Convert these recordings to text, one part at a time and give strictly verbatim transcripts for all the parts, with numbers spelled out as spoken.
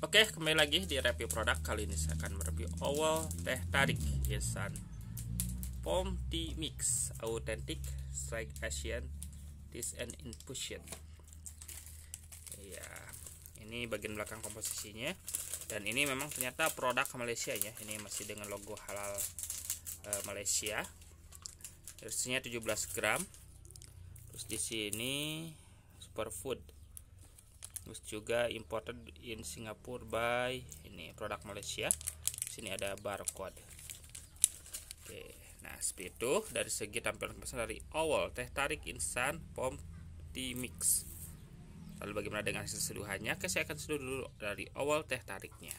Oke, kembali lagi di review produk. Kali ini saya akan mereview Owol teh tarik Instant Foam Tea Mix Authentic Strike Asian Taste and Infusion. Ya, ini bagian belakang komposisinya. Dan ini memang ternyata produk Malaysia ya. Ini masih dengan logo halal uh, Malaysia. Versinya tujuh belas gram. Terus di sini superfood. Terus juga imported in Singapore by ini produk Malaysia. Sini ada barcode. Oke, nah seperti itu dari segi tampilan kemasan dari Owol teh tarik instan foam tea mix. Lalu bagaimana dengan hasil seduhannya? Oke, saya akan seduh dulu dari Owol teh tariknya.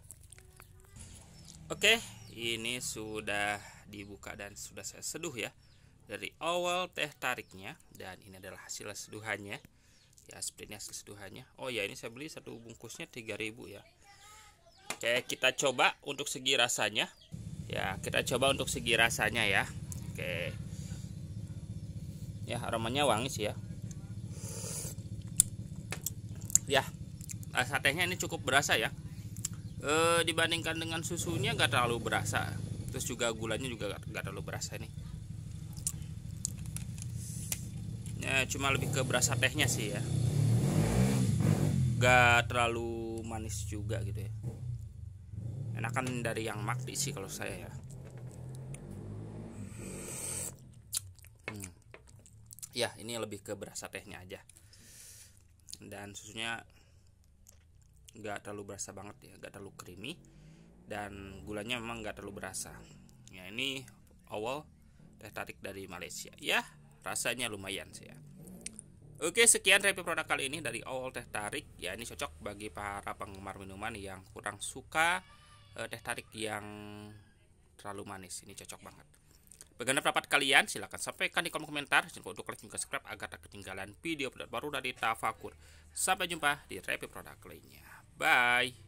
Oke, ini sudah dibuka dan sudah saya seduh ya dari Owol teh tariknya, dan ini adalah hasil seduhannya. Ya, seperti ini hasil seduhannya. Oh ya, ini saya beli satu bungkusnya tiga ribu ya. Oke, kita coba untuk segi rasanya. Ya, kita coba untuk segi rasanya ya. Oke. Ya, aromanya wangi sih ya. Ya, rasa tehnya ini cukup berasa ya. E, dibandingkan dengan susunya gak terlalu berasa. Terus juga gulanya juga gak, gak terlalu berasa ini. Ya, cuma lebih ke berasa tehnya sih ya. Gak terlalu manis juga gitu ya. Enakan dari yang McD sih kalau saya ya. Hmm. Ya, ini lebih ke berasa tehnya aja. Dan susunya gak terlalu berasa banget ya, gak terlalu creamy. Dan gulanya memang gak terlalu berasa. Ya, ini Owol teh tarik dari Malaysia. Ya, rasanya lumayan sih ya. Oke, sekian review produk kali ini dari Owol teh tarik. Ya, ini cocok bagi para penggemar minuman yang kurang suka eh, teh tarik yang terlalu manis. Ini cocok banget. Bagaimana pendapat kalian? Silahkan sampaikan di kolom komentar. Jangan lupa untuk like dan subscribe agar tak ketinggalan video produk baru dari Tafakur. Sampai jumpa di review produk lainnya. Bye.